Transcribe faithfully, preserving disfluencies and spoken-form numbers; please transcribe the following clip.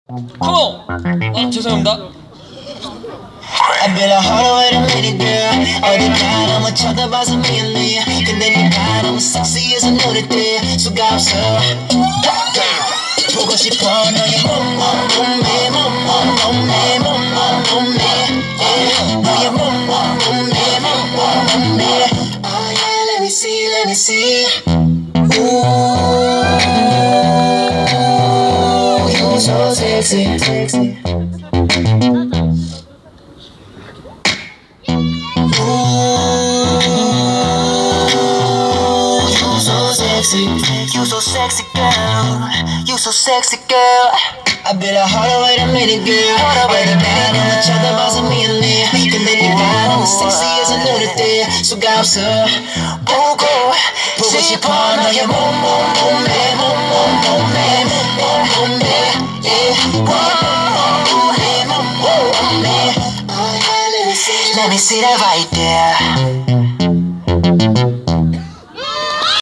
컴온! 아, 죄송합니다. I built a harder way to meet it, girl. 어디 가 너무 쳐다봐서 미안해. 근데 네가 너무 섹시해서 노릇해. 수가 없어. 보고 싶어 너의 몸몸 몸매 몸몸 몸매 몸몸 몸매 너의 몸몸 몸매 몸몸 몸매. Oh yeah, let me see, let me see. Ooh, you're so sexy, sexy. You so sexy girl, you so sexy girl. I built a harder way to meet it, girl. 어디 가 너무 쳐다봐서 미안해. 근데 네가 너무 섹시해서 노릇해. 수가 없어. 보고 보고 싶어 너의 몸몸 몸매 몸몸 몸매 몸몸 몸매. Yeah, 몸몸 몸매 몸몸 몸매. Oh yeah, let me see, let me see that right there.